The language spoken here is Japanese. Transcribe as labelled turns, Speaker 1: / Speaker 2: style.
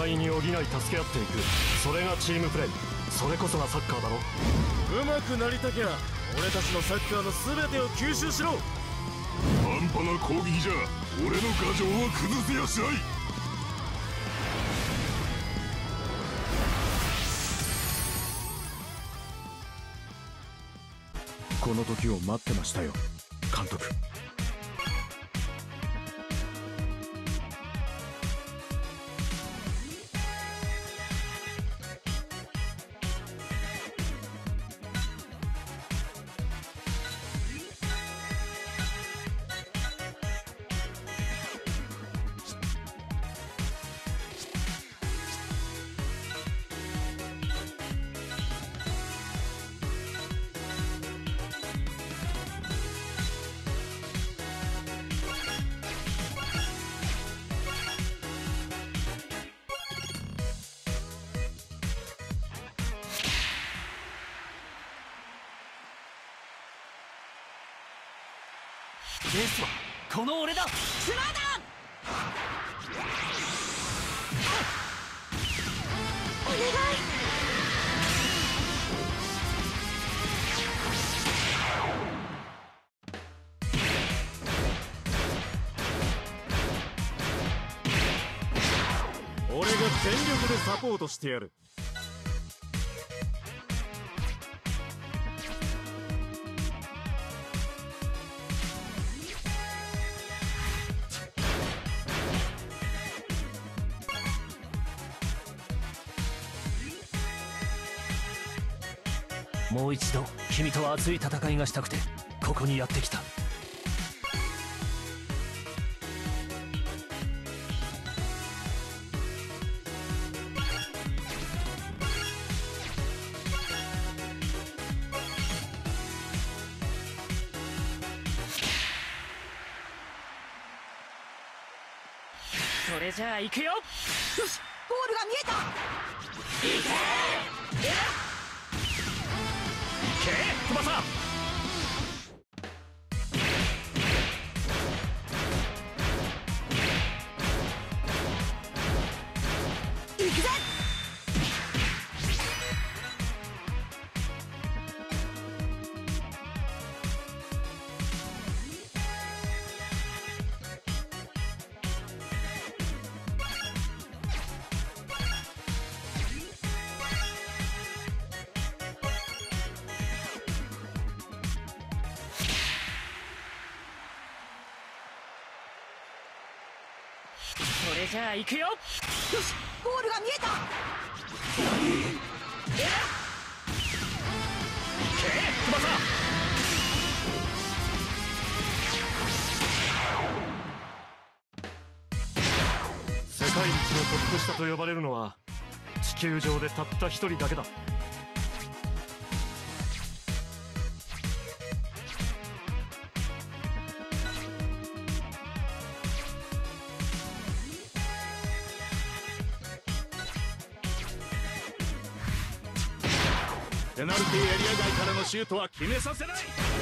Speaker 1: 互いに補い助け合っていく。それがチームプレー。それこそがサッカーだろ。
Speaker 2: うまくなりたきゃ俺たちのサッカーの全てを吸収しろ。
Speaker 3: 半端な攻撃じゃ俺の牙城は崩せやしない。
Speaker 4: この時を待ってましたよ、監督。
Speaker 5: エースはこの俺だ。スマーダお願い。
Speaker 2: 俺が全力でサポートしてやる。
Speaker 5: もう一度君と熱い戦いがしたくてここにやってきた。それじゃあ行くよ。よし、ゴールが見えた。行け翼。行くぜ。それじゃあ行くよ。よし、ゴールが見えた。翼。
Speaker 1: 世界一のトップ下と呼ばれるのは地球上でたった一人だけだ。
Speaker 2: ペナルティーエリア外からのシュートは決めさせない。